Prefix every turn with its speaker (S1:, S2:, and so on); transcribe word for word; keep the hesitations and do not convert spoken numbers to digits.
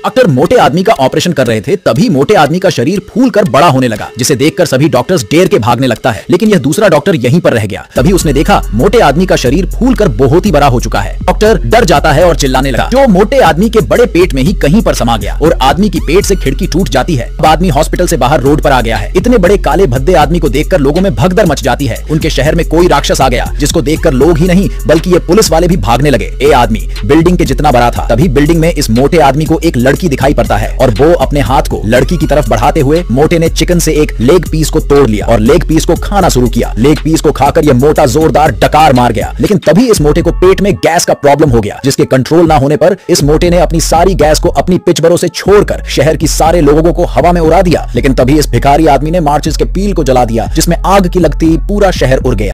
S1: Doctor मोटे आदमी का ऑपरेशन कर रहे थे, तभी मोटे आदमी का शरीर फूलकर बड़ा होने लगा, जिसे देखकर सभी डॉक्टर्स डेर के भागने लगता है। लेकिन यह दूसरा डॉक्टर यहीं पर रह गया। तभी उसने देखा मोटे आदमी का शरीर फूलकर बहुत ही बड़ा हो चुका है। डॉक्टर डर जाता है और चिल्लाने लगा, जो मोटे आदमी के बड़े पेट में ही कहीं पर समा गया और आदमी की पेट से खिड़की टूट जाती है। अब आदमी हॉस्पिटल से बाहर रोड पर आ गया है। इतने बड़े काले भद्दे आदमी को देखकर लोगों में भगदड़ मच जाती है। उनके शहर में कोई राक्षस आ गया, जिसको देखकर लोग ही नहीं बल्कि ये पुलिस वाले भी भागने लगे। ए आदमी बिल्डिंग के जितना बड़ा था। तभी बिल्डिंग में इस मोटे आदमी को एक लड़की दिखाई पड़ता है और वो अपने हाथ को लड़की की तरफ बढ़ाते हुए मोटे ने चिकन से एक लेग पीस को तोड़ लिया और लेग पीस को खाना शुरू किया। लेग पीस को खाकर यह मोटा जोरदार डकार मार गया। लेकिन तभी इस मोटे को पेट में गैस का प्रॉब्लम हो गया, जिसके कंट्रोल ना होने पर इस मोटे ने अपनी सारी गैस को अपनी पिचबरों से छोड़कर शहर की सारे लोगों को हवा में उड़ा दिया। लेकिन तभी इस भिखारी आदमी ने माचिस के पील को जला दिया, जिसमें आग की लगती पूरा शहर उड़ गया।